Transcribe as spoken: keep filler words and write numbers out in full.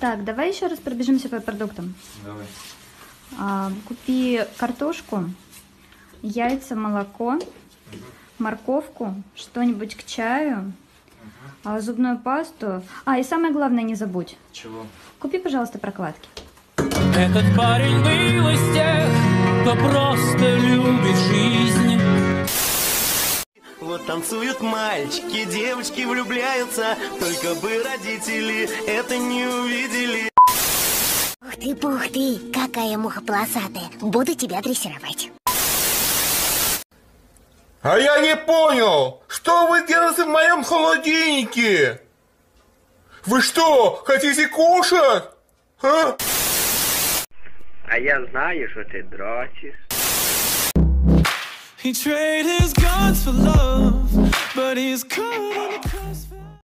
Так, давай еще раз пробежимся по продуктам. Давай. А, купи картошку, яйца, молоко, угу. морковку, что-нибудь к чаю, угу. а, зубную пасту. А, и самое главное, не забудь. Чего? Купи, пожалуйста, прокладки. Этот парень был из тех, кто просто любит жизнь. Вот танцуют мальчики, девочки влюбляются, только бы родители это не увидели. Ух ты, пух ты, какая муха полосатая. Буду тебя дрессировать. А я не понял, что вы делаете в моем холодильнике? Вы что, хотите кушать? А? А я знаю, что ты дрочишь. He traded his guns for love, but he's caught